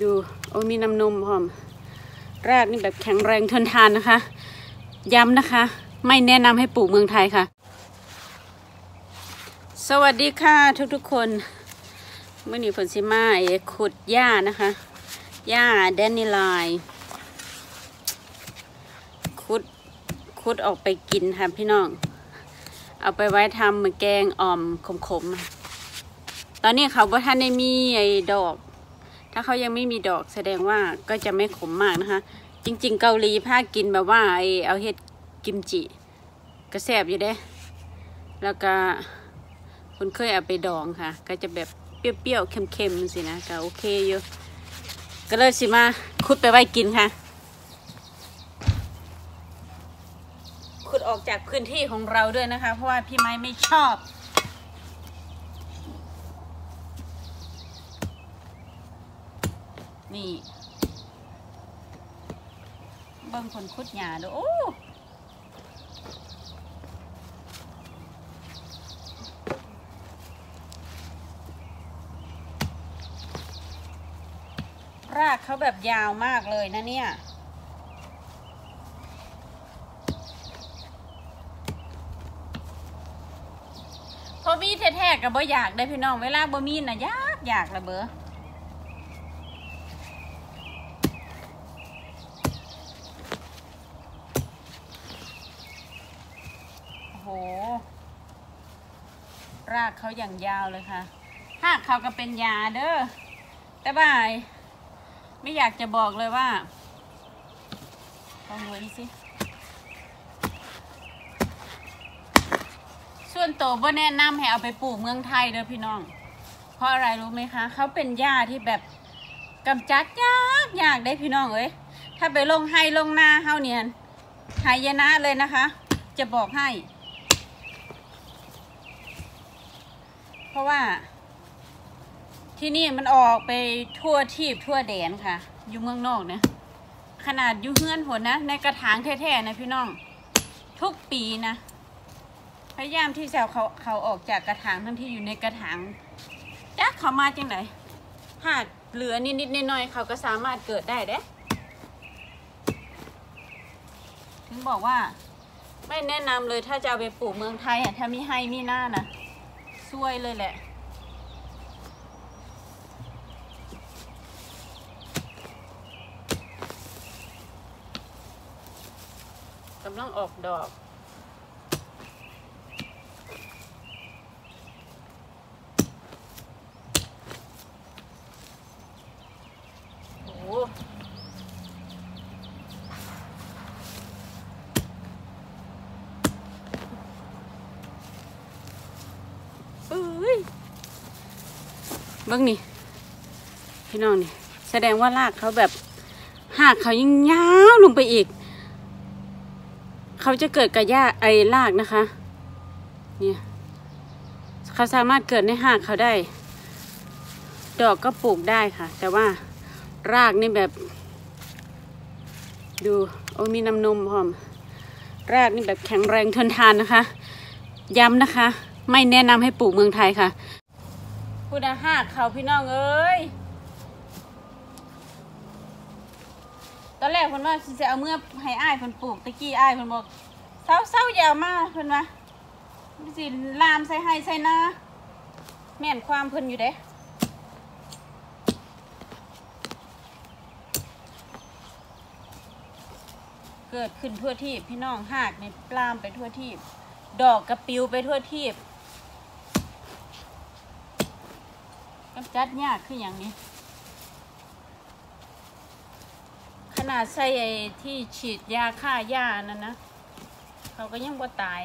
ดูโอ้มีน้ำนมพร้อมรากนี่แบบแข็งแรงทนทานนะคะย้ำนะคะไม่แนะนำให้ปลูกเมืองไทยค่ะสวัสดีค่ะทุกๆคนเมื่อนี้ฝนซิมาขุดหญ้านะคะหญ้าแดนนิลายขุดออกไปกินค่ะพี่น้องเอาไปไว้ทำเหมือนแกงอ่อมขมๆตอนนี้เขาบ่ทันได้มีไอ้ดอกถ้าเขายังไม่มีดอกแสดงว่าก็จะไม่ขมมากนะคะจริงๆเกาหลีพากินแบบว่าเอาเห็ดกิมจิก็แซ่บอยู่เด้แล้วก็คุณเคยเอาไปดองค่ะก็จะแบบเปรี้ยวๆเค็มๆสินะก็โอเคอยู่ก็เลยสิมาขุดไปไว้กินค่ะขุดออกจากพื้นที่ของเราด้วยนะคะเพราะว่าพี่ไม้ไม่ชอบนี่เบิ่งคนขุดหญ้าดูโอ้รากเขาแบบยาวมากเลยนะเนี่ยพอมีแท้ๆกับบ่อยากได้พี่น้องเวลาบ่มีน่ะอยากละเบอโอ้โหรากเขาอย่างยาวเลยค่ะหากเขาก็เป็นยาเด้อแต่บ่ายไม่อยากจะบอกเลยว่าลองดูนี่สิส่วนตัวบ่แนะนำให้เอาไปปลูกเมืองไทยเด้อพี่น้องเพราะอะไรรู้ไหมคะเขาเป็นหญ้าที่แบบกำจัดยากได้พี่น้องเอ้ยถ้าไปลงไฮลงนาเฮาเนี่ยหายนะเลยนะคะจะบอกให้เพราะว่าที่นี่มันออกไปทั่วทีบทั่วแดนค่ะอยู่เมืองนอกเนี่ยขนาดอยู่เฮือนหัวนะในกระถางแท้ๆนะพี่น้องทุกปีนะพยายามที่จะเขาออกจากกระถางทั้งที่อยู่ในกระถางจักเขามาจังไหนหากเหลือนิดๆน้อยๆเขาก็สามารถเกิดได้เด้ถึงบอกว่าไม่แนะนำเลยถ้าจะเอาไปปลูกเมืองไทยถ้ามีให้มีหน้านะซวยเลยแหละกำลังออกดอกโอ้เบิ่งนี่พี่น้องนี่แสดงว่ารากเขาแบบหากเขายิ่งยาวลงไปอีกเขาจะเกิดกับหญ้ารากนะคะเนี่ยเขาสามารถเกิดในหากเขาได้ดอกก็ปลูกได้ค่ะแต่ว่ารากนี่แบบดูโอ้มีน้ำนมพร้อมรากนี่แบบแข็งแรงทนทานนะคะย้ำนะคะไม่แนะนำให้ปลูกเมืองไทยค่ะพูดหากเขาพี่น้องเอ้ยตอนแรกคนว่าจะเอาเมื่อให้อ้ายคนปลูกตะกี้อ้ายคนบอกเศร้าอย่ามาเพิ่นว่าสิลามใส่ให้ใส่นาแม่นความเพิ่นอยู่เด้เกิดขึ้นทั่วทีบพี่น้องหากในปลามไปทั่วทีบดอกกระปิวไปทั่วทีบกำจัดยากขึ้นอย่างนี้ขนาดใส่ไอ้ที่ฉีดยาฆ่าหญ้านั่นนะเขาก็ยังบ่ตาย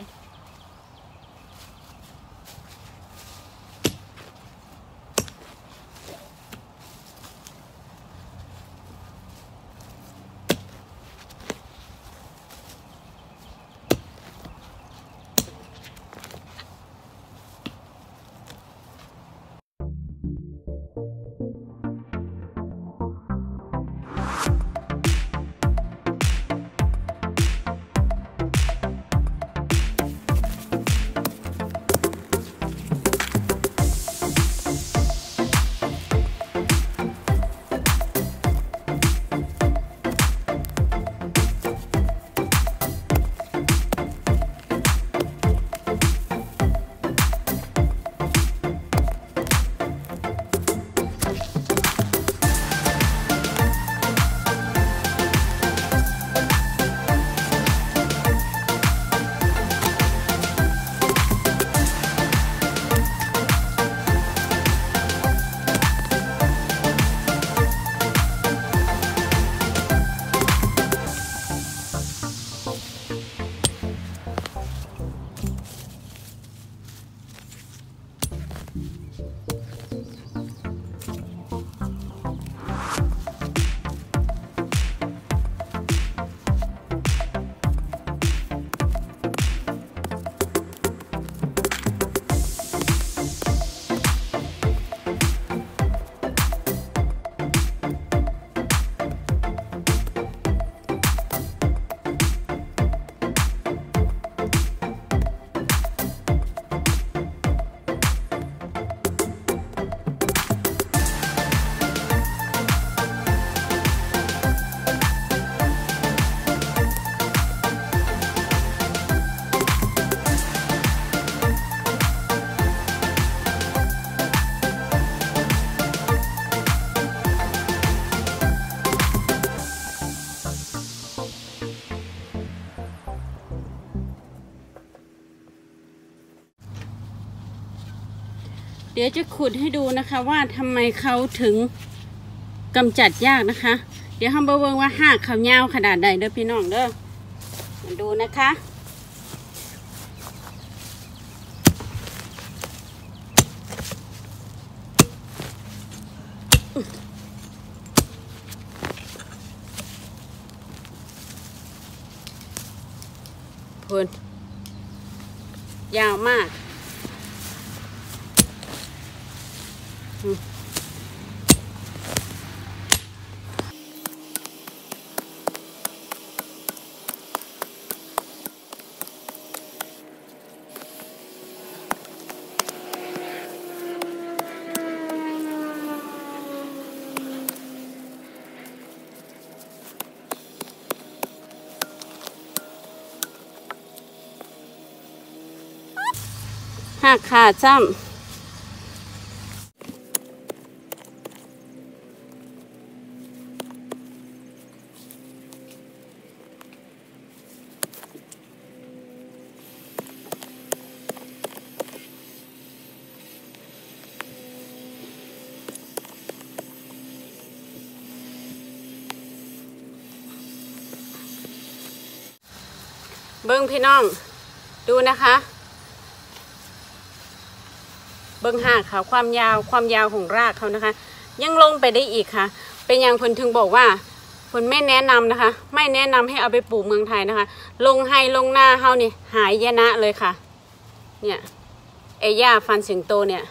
เดี๋ยวจะขุดให้ดูนะคะว่าทำไมเขาถึงกำจัดยากนะคะ เดี๋ยวเราไปเบิ่งว่าหากเขายาวขนาดใดเด้อพี่น้องเด้อมาดูนะคะพูนยาวมากหากขาดซ้ำเบิ้งพี่น้องดูนะคะเบิ้งหากค่ะความยาวของรากเขานะคะยังลงไปได้อีกค่ะเป็นอย่างผลถึงบอกว่าผลไม่แนะนำนะคะไม่แนะนำให้เอาไปปลูกเมืองไทยนะคะลงให้ลงหน้าเขานี่หายยนะเลยค่ะเนี่ยไอ้หญ้าฟันสิงโตเนี่ย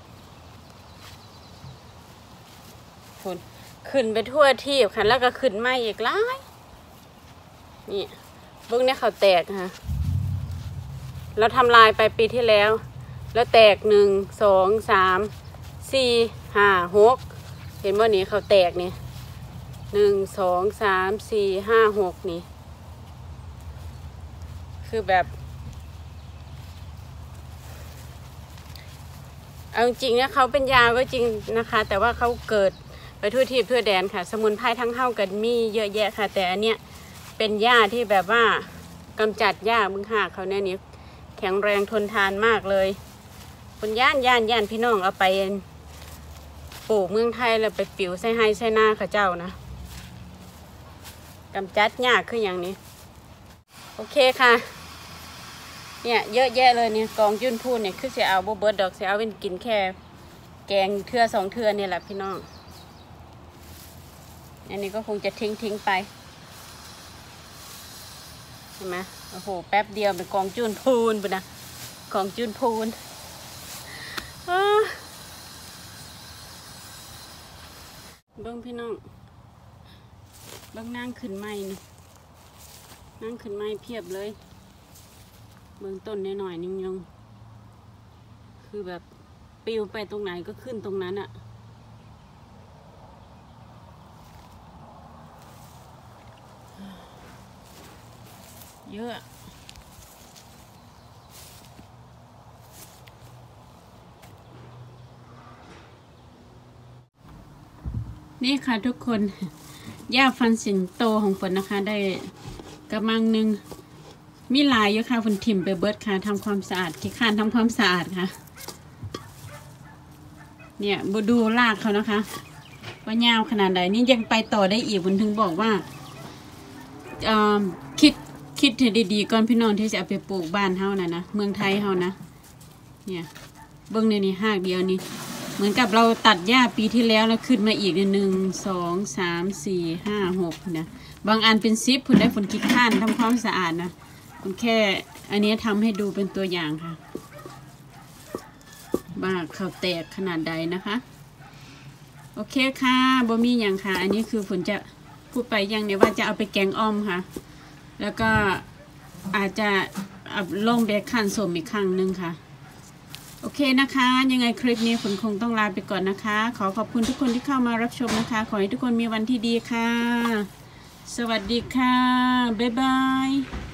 ผลขึ้นไปทั่วที่ค่ะแล้วก็ขึ้นมาอีกหลายนี่เบิ้งเนี่ยเขาแตกค่ะเราทำลายไปปีที่แล้วแล้วแตก1 2 3 4 5 6เห็นว่านี้เขาแตกนี่1 2 3 4 5 6นี่คือแบบเอาจริงเนี่ยเขาเป็นยาก็จริงนะคะแต่ว่าเขาเกิดไปทั่วทิพย์ทั่วแดนค่ะสมุนไพรทั้งเท่ากันมีเยอะแยะค่ะแต่อันเนี้ยเป็นหญ้าที่แบบว่ากำจัดหญ้ามึงหากเขาเนี่ยนี่แข็งแรงทนทานมากเลยคนย่านพี่น้องเอาไปปลูกเมืองไทยแล้วไปปิวใส่ให้ใส่หน้าข้าเจ้านะกำจัดยากคืออย่างนี้โอเคค่ะเนี่ยเยอะแยะเลยเนี่ยกองยุ่นพูนเนี่ยคือจะเอาโบเบิร์ดดอกจะเอาเป็นกินแค่แกงเทื่อ2 เทื่อเนี่ยแหละพี่น้องอันนี้ก็คงจะทิ้งไปเห็นไหมโอ้โหแป๊บเดียวเป็นกองจุนพูนไปนะกองจุนพูนเบิ้งพี่น้องเบิ้งนั่งขึ้นไม้นี่นั่งขึ้นไม้เพียบเลยเบิ้งต้นหน่อยๆนึงยังคือแบบปิวไปตรงไหนก็ขึ้นตรงนั้นอะเยอะนี่ค่ะทุกคนหญ้าฟันสิงโตของฝนนะคะได้กระมังหนึ่งมีลายเยอะค่ะฝนถิ่มไปเบิดค่ะทำความสะอาดขี้ข้านทำความสะอาดค่ะเนี่ยบูดูรากเขานะคะว่ายาวขนาดไหนนี่ยังไปต่อได้อีกฝนถึงบอกว่าคิดให้ดีๆก่อนพี่น้องที่จะเอาไปปลูกบ้านเฮานะเมืองไทยเฮานะเนี่ยเบิ้งในนี่หากเดียวนี่เหมือนกับเราตัดหญ้าปีที่แล้วแล้วขึ้นมาอีก1 2 3 4 5 6นะบางอันเป็น10คุณได้ฝนขี้ข้านทำความสะอาดนะคุณแค่อันนี้ทำให้ดูเป็นตัวอย่างค่ะว่าเขาแตกขนาดใดนะคะโอเคค่ะบ่มีอย่างค่ะอันนี้คือฝนจะพูดไปอย่างเดียวว่าจะเอาไปแกงอ้อมค่ะแล้วก็อาจจะลงเบคขั้นสมอีกครั้งนึงค่ะโอเคนะคะยังไงคลิปนี้ฝนคงต้องลาไปก่อนนะคะขอขอบคุณทุกคนที่เข้ามารับชมนะคะขอให้ทุกคนมีวันที่ดีค่ะสวัสดีค่ะบ๊ายบาย